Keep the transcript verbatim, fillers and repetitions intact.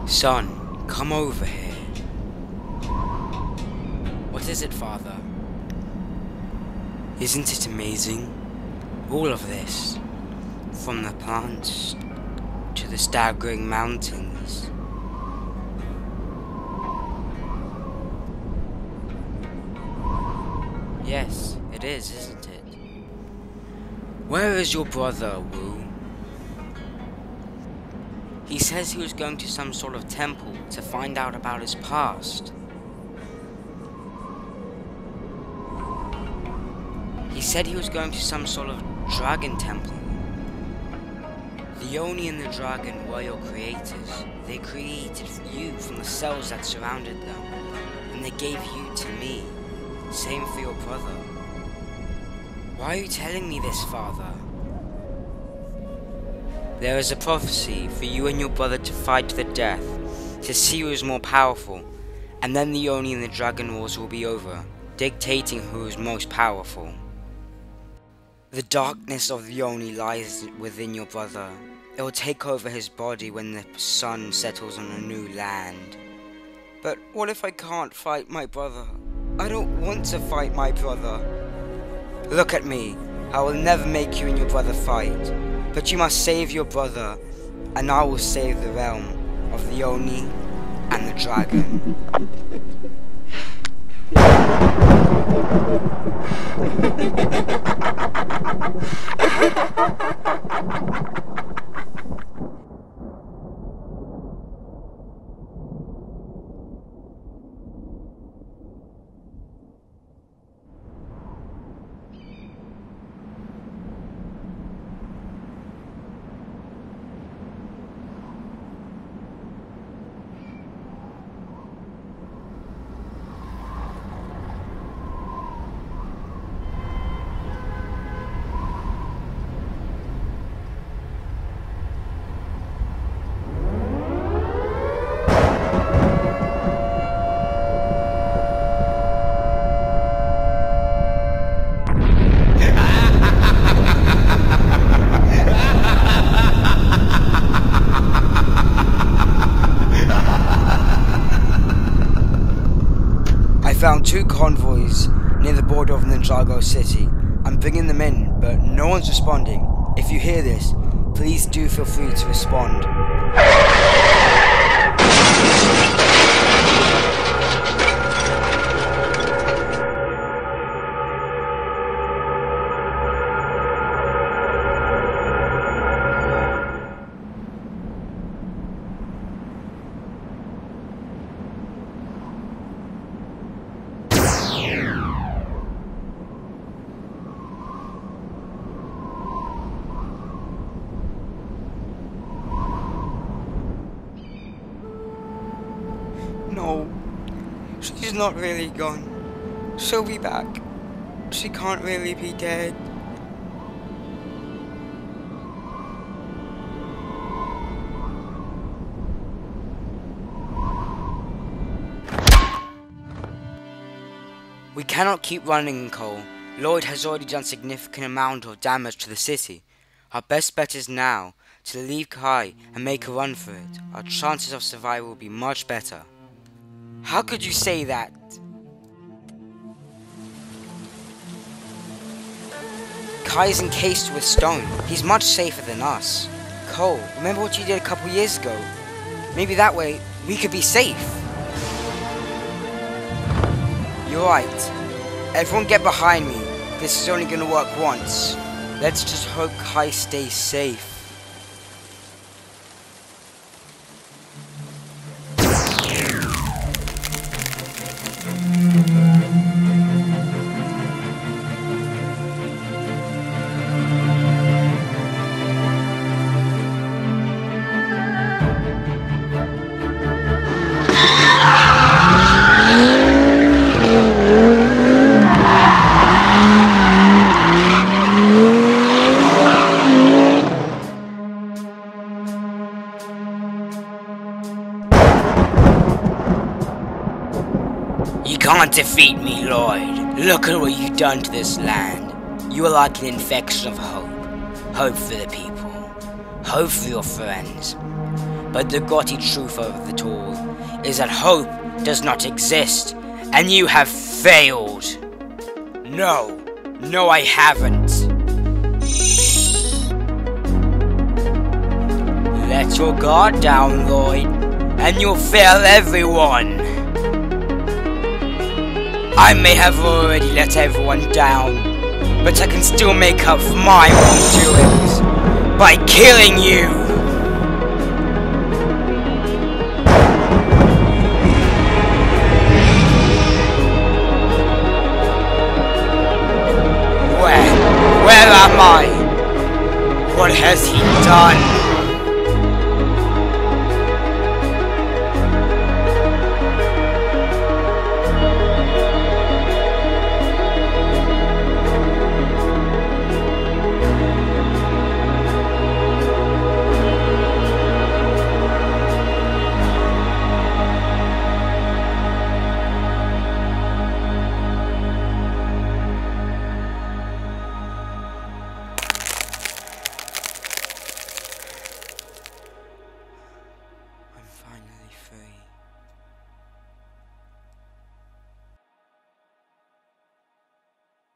Son, come over here. What is it, Father? Isn't it amazing? All of this, from the plants to the staggering mountains. Yes, it is, isn't it? Where is your brother, Wu? He says he was going to some sort of temple to find out about his past. He said he was going to some sort of dragon temple. The Oni and the dragon were your creators. They created you from the cells that surrounded them, and they gave you to me. Same for your brother. Why are you telling me this, Father? There is a prophecy for you and your brother to fight to the death, to see who is more powerful, and then the Oni and the Dragon Wars will be over, dictating who is most powerful. The darkness of the Oni lies within your brother. It will take over his body when the sun settles on a new land. But what if I can't fight my brother? I don't want to fight my brother. Look at me. I will never make you and your brother fight. But you must save your brother, and I will save the realm of the Oni and the dragon. Found two convoys near the border of Ninjago City. I'm bringing them in, but no one's responding. If you hear this, please do feel free to respond. No, she's not really gone. She'll be back. She can't really be dead. We cannot keep running, Cole. Lloyd has already done significant amount of damage to the city. Our best bet is now to leave Kai and make a run for it. Our chances of survival will be much better. How could you say that? Kai is encased with stone. He's much safer than us. Cole, remember what you did a couple years ago? Maybe that way we could be safe. You're right. Everyone get behind me. This is only gonna work once. Let's just hope Kai stays safe. You can't defeat me, Lloyd. Look at what you've done to this land. You are like an infection of hope. Hope for the people. Hope for your friends. But the gaudy truth of it all is that hope does not exist, and you have failed. No, no I haven't. Let your guard down, Lloyd, and you'll fail everyone. I may have already let everyone down, but I can still make up for my wrongdoings by killing you! Where? Where am I? What has he done?